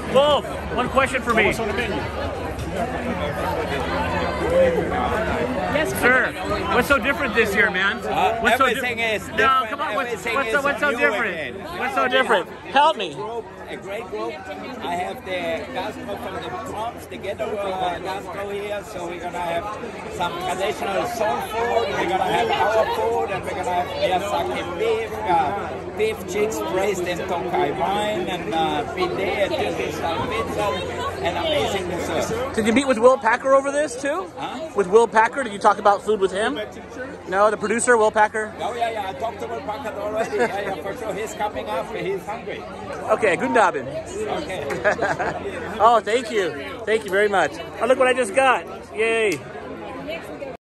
Wolf, one question for me. What's on the menu? Yes, sir. What's so different this year, man? What's Everything is different. No, come on. What's so different? Again. What's so different? Help me. A great group. I have the gastro from the Trumps, the ghetto gastro here. So we're gonna have some traditional soul food. We're gonna have our food, and we're gonna have miyazaki beef, beef chicks braised in Tokai wine, and pide, Turkish style pizza, and amazing dessert. Did you meet with Will Packer over this too? Huh? With Will Packer? Did you talk about food with him? No, the producer, Will Packer? Oh yeah, I talked to Will Packer already. Yeah, for sure. He's coming up. He's hungry. Okay, good job. Okay. Oh, thank you. Thank you very much. Oh, look what I just got. Yay.